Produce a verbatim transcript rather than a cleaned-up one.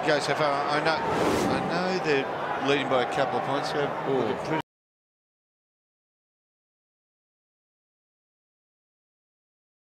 go so far. I know, I know they're leading by a couple of points. So